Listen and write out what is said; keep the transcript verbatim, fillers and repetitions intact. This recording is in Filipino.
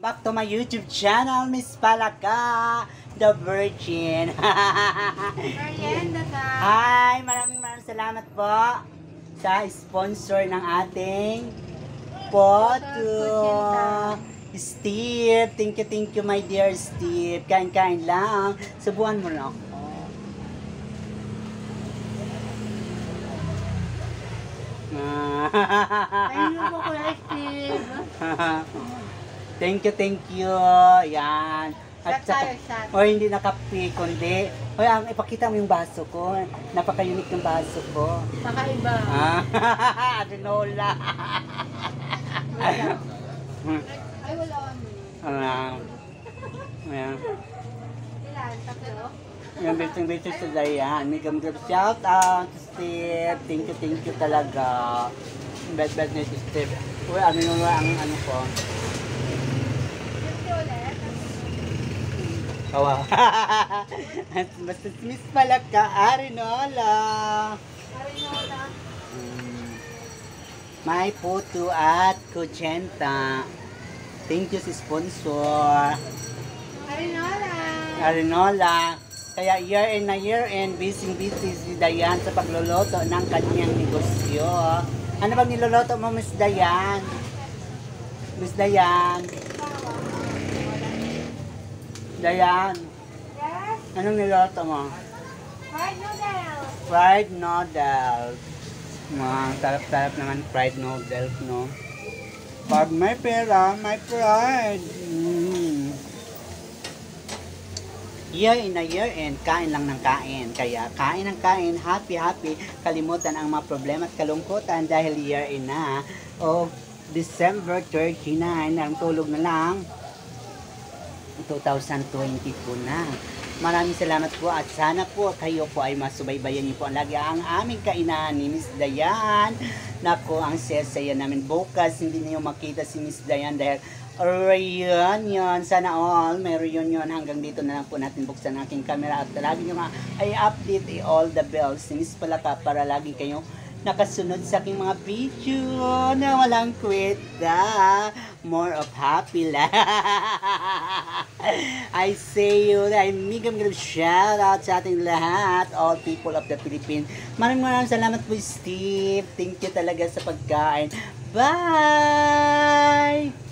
back to my YouTube channel, Miss Palaka, the Virgin. Merienda ka. Hi, maraming maraming salamat po sa sponsor ng ating photo. Steve, thank you, thank you, my dear Steve. Kain-kain lang. Subuan mo na ako. Ayun mo ko Steve. Thank you, thank you. Yan. At Shot tayo, saka, shot. o hindi nakapi, kundi, o ang ipakita mo yung baso ko. Napaka-unique ng baso ko. Kakaiba. Ah, adenola. Ay, wala ano. Ah, ayan. Ilan? Tatlo? Yung bitong-bitong sa Dayan. May gamgam shout out to Steve. Thank you, thank you talaga. Bad-bad na si Steve. Uy, ano yung ang ano ko? fifty ulit? Kawa. Basta si Miss Palaka, Arinola. Arinola. Mm. May photo at kutsenta. Thank you si sponsor. Arinola. Arinola. Kaya year in na year in, busy-busy si Dayan sa pagluluto ng kanyang negosyo. Ano bang niluluto mo, Miss Dayan? Miss Dayan? Dayan? Yes? Anong niluluto mo? Fried noodles. Fried noodles. Mga sarap-sarap naman fried noodles, no? Pag may pera, may pride. Mm. Year in a year and kain lang ng kain. Kaya kain ng kain, happy happy. Kalimutan ang mga problema at kalungkutan dahil year in na. O December thirty-nine, ang tulog na lang. two thousand twenty-two na. Maraming salamat po at sana po kayo po ay masubaybayan niyo po ang lagi ang aming kainan ni Miss Dayan. Nako, ang sesaya namin bukas. Hindi niyo makita si Miss Dayan dahil reunion. Sana all may reunion. Hanggang dito na lang po natin buksan ang aking camera at lagi nyo nga ay update eh, all the bells si Miss Palaka para lagi kayo nakasunod sa aking mga video na walang kwenta. More of happy life. I say you, I migam migam shout out sa ating lahat, all people of the Philippines. Maraming maraming salamat po, Steve. Thank you talaga sa pagkain. Bye!